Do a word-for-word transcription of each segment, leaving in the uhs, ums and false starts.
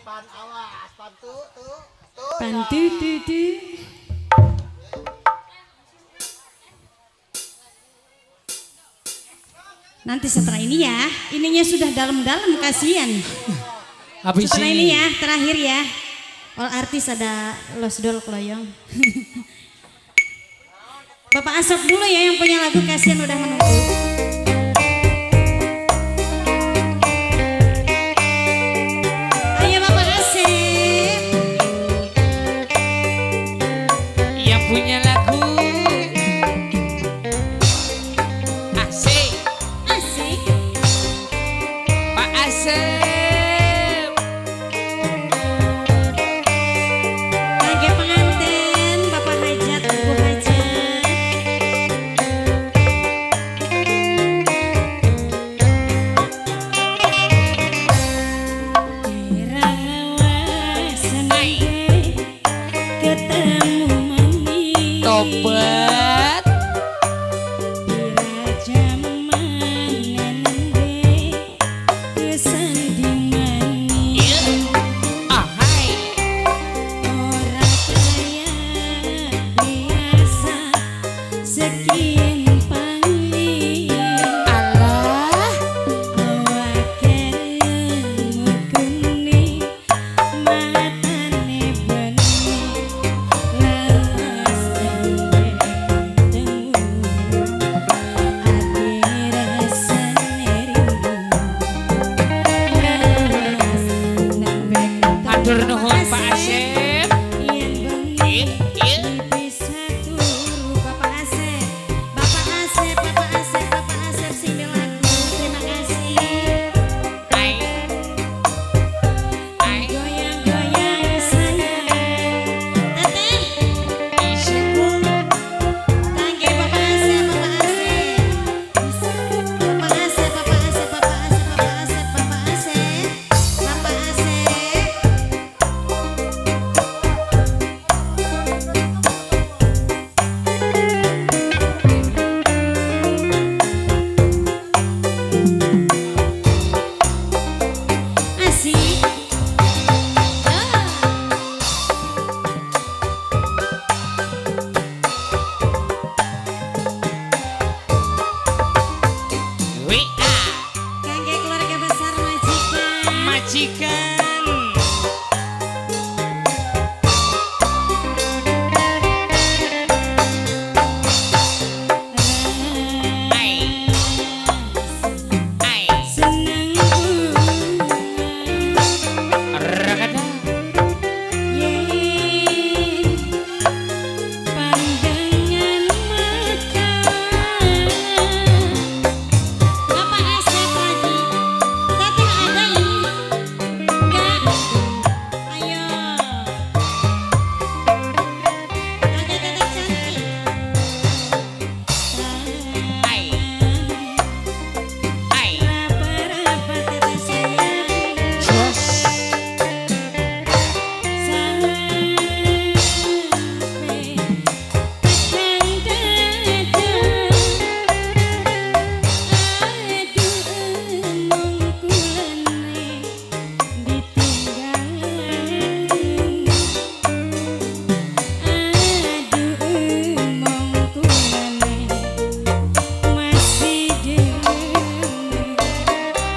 Pantu dudu. Nanti setelah ini ya, ininya sudah dalam-dalam kasihan. Setelah ini ya, terakhir ya. All artis ada Los Dol Kloyong. Bapak Asok dulu ya yang punya lagu kasihan udah menunggu. Ayo Bapak Asep. Yang punya lagu Asik. Asik. Pak Asep. Tobat sekian panggil Allah awaken mukuni matane beni lawas tenge temu ati rasane rindu lawas nembek matur nuhun Pak Asep. yen bengi bisa turu Bapak Asep. Bapak Asep, Bapak Asep, Bapak Asep sing lagu. Terima kasih. Ai Ai Goyang-goyang sayang. Teteh. Tangke Bapak Asep, Bapak Asep. Bapak Asep, Bapak Asep, Bapak Asep, Bapak Asep, Bapak Asep. Bapak Asep. Asik. W A Kangge keluarga besar majikan. majikan. Ai Ai Senang Rakada yen pandangan mata. Bapak Asep lagi. Teteh ada ini? Enggak. Ayo. Ada teteh cantik. Ai Ai Apa-apa teteh sayang. Jos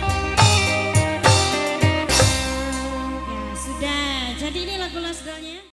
Ya sudah, jadi ini lagu last dolnya.